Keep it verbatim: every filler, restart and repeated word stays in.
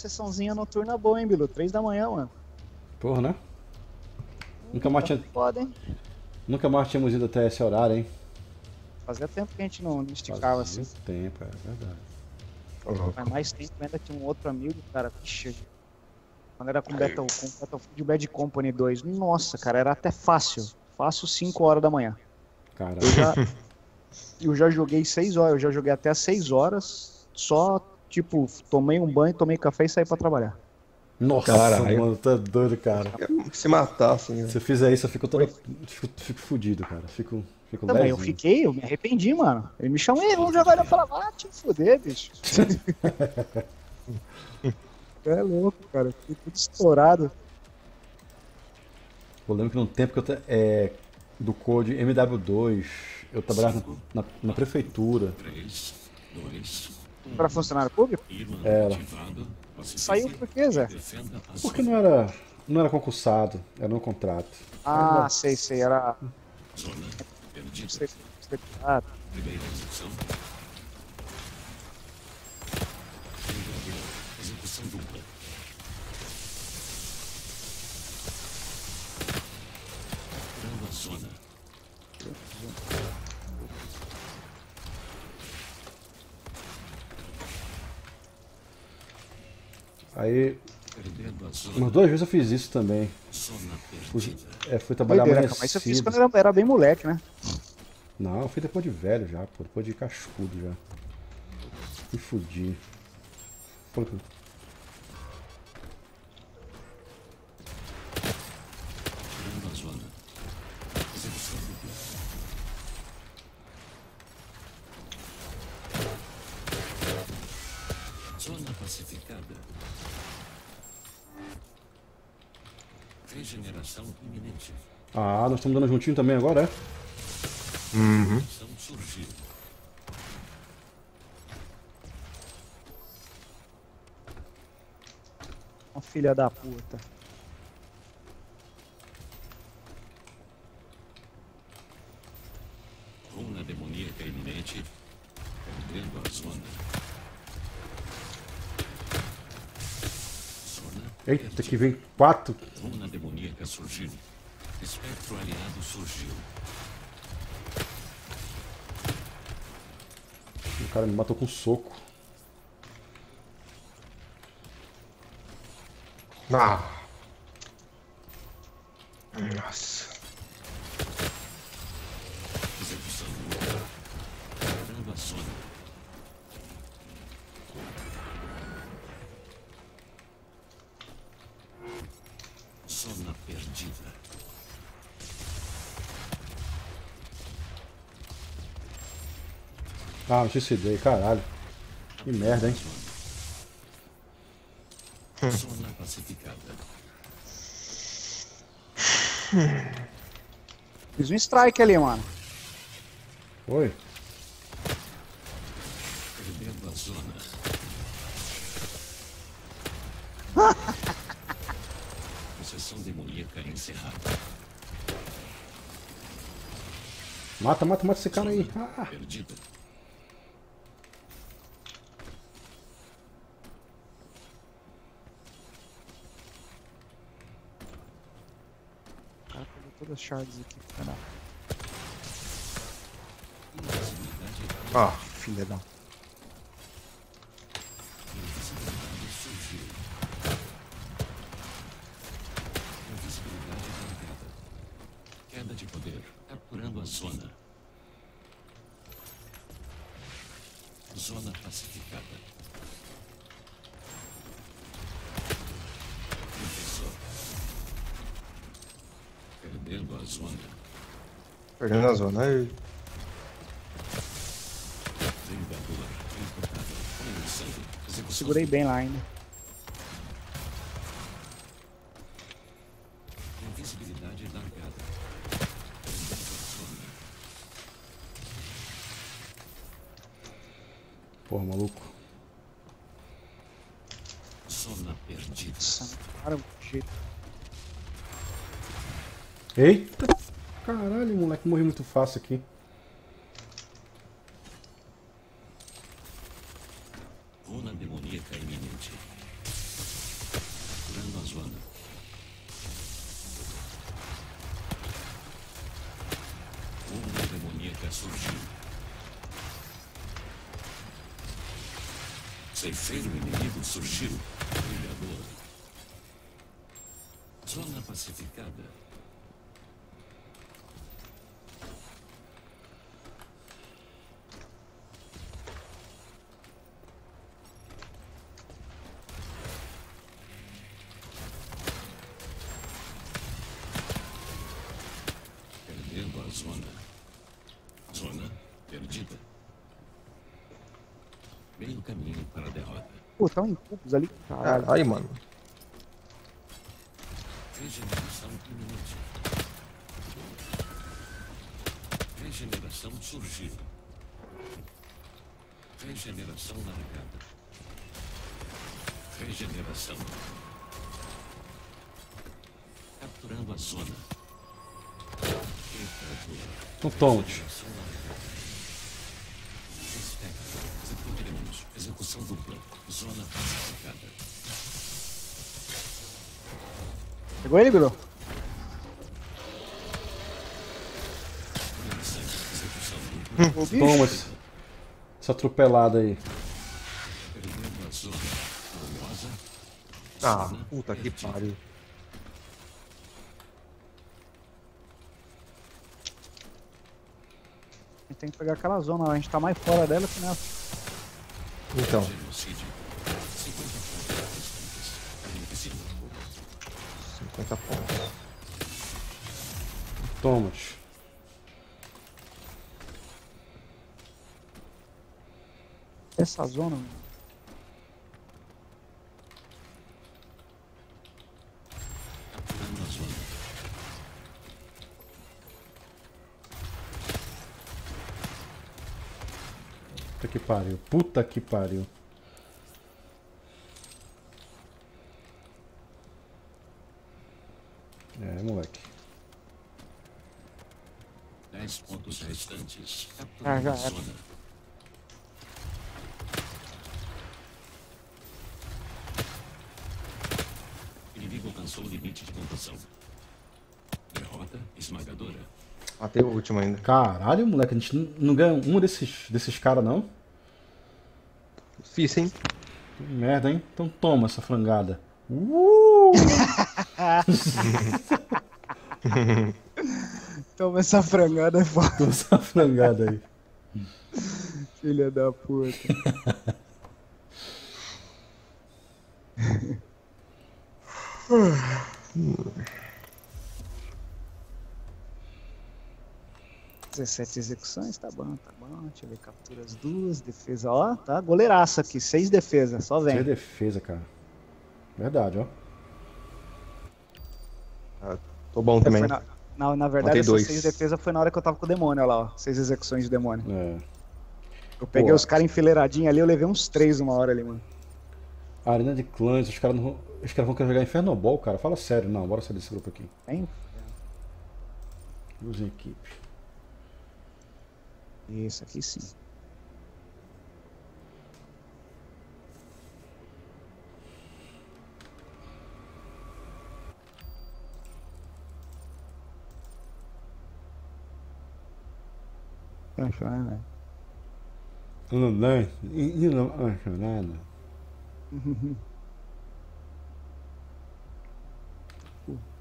sessãozinha noturna boa, hein, Bilu? Três da manhã, mano. Porra, né? Nunca mais, tinha... Foda, hein? Nunca mais tínhamos ido até esse horário, hein? Fazia tempo que a gente não, não esticava Fazia assim. tempo, é verdade. Mas mais tempo ainda tinha um outro amigo, cara. Vixe, quando era com Battle, com Battlefield Bad Company dois. Nossa, cara, era até fácil. Fácil cinco horas da manhã. Caralho. Eu já, eu já joguei seis horas, eu já joguei até seis horas, só, tipo, tomei um banho, tomei café e saí pra trabalhar. Nossa, Caralho. mano, tá doido, cara. Se matar, assim, né? Se eu fizer isso, eu fico todo. Fico, fico fudido, cara. Fico, fico Também, eu lezinho. fiquei, eu me arrependi, mano. Ele me chamou, ei, vamos jogar, eu falava, ah, te fuder, bicho. É louco, cara, fiquei tudo estourado. Eu lembro que no tempo que eu. te- É, do Code M W dois, eu trabalhava na, na, na prefeitura. Pra funcionário público? Era. Saiu por quê, Zé? Porque não era. Não era concursado, era um contrato. Ah, sei, sei, era... Sei, sei, ah, Aí. Umas duas vezes eu fiz isso também. Fui, é, fui trabalhar doideira, cara, mas isso eu fiz amanhecido. quando eu era, era bem moleque, né? Não, eu fui depois de velho já, pô. Depois de cascudo já. Me fudi. Pô, Zona pacificada. Regeneração iminente. Ah, nós estamos dando juntinho também agora, é? Uhum. São surgiu. Uma filha da puta. Runa demoníaca iminente. Perdendo a zona. Zona. Eita, que vem quatro. Runa demoníaca surgiu. Espectro aliado surgiu. O cara me matou com um soco. Ah. Nossa. Execução. Perdendo a zona. Zona perdida. Ah, me suicidei, caralho. Que merda, hein? Zona pacificada. Fiz um strike ali, mano. Oi? Perdendo a zona. Possessão demoníaca encerrada. Mata, mata, mata esse cara aí. Ah, Perdida. O cara pegou todas as shards aqui, cara. Invisibilidade. Ah, filha da... Invisibilidade surgiu. Invisibilidade arrancada. Queda de poder. Capturando a zona. Zona pacificada. Professor. Perdendo a zona. Perdendo a zona. Aí. Vingador. Intocável. Começando. Execução. Segurei bem lá ainda. Invisibilidade largada. Perdendo a zona. porra, maluco. Zona perdida. Nossa, cara, que jeito. Eita! Caralho, moleque, morri muito fácil aqui. Runa demoníaca iminente. ceifeiro inimigo surgiu. Brilhador. Zona pacificada. Perdendo a zona. Zona perdida. Meio caminho para a derrota. Pô, tá em cubos ali. Caralho. Caralho, mano. Regeneração iminente. Regeneração surgiu. Regeneração largada. Regeneração. Capturando a zona. Então toma. Executiremos. Execução dupla. Zona pacificada. Pegou ele, Bilu? Execução dupla. O bicho? Toma esse- essa atropelada aí. Perdendo a zona. Furiosa. Ah, Zona puta que perdida. pariu. A gente tem que pegar aquela zona lá. A gente tá mais fora dela que nessa. Então, Genocídio. cinquenta pontos restantes. Beneficiando. cinquenta pontos. Toma. Essa zona, mano. Capturando a zona. Puta que pariu. Puta que pariu. É, moleque. dez pontos restantes. Ah, Capturando já a era. zona. O inimigo alcançou o limite de pontuação. Derrota esmagadora. Matei o último ainda. Caralho, moleque. A gente não- não ganha um desses, desses caras, não? Difícil, hein? Que merda, hein? Então toma essa frangada. Uh! Toma essa frangada, é foda. Toma essa frangada aí. Filha da puta. dezessete execuções, tá bom, tá bom. Deixa eu ver, capturas duas, defesa, ó, tá goleiraço aqui, seis defesas, só Isso é vem. defesa, cara. Verdade, ó. Tô bom também. Foi na, na, na verdade, Matei essas dois. seis defesas foi na hora que eu tava com o demônio, olha lá, ó, seis execuções de demônio. É. Eu peguei Pô. os caras enfileiradinhos ali, eu levei uns três uma hora ali, mano. A arena de clãs, os caras não vão- os caras vão querer jogar Infernoball, cara. Fala sério, não. Bora sair desse grupo aqui. Hein? Duas equipes. Isso, aqui sim. Tá achando, né? Tudo bem? E não acho nada. velho?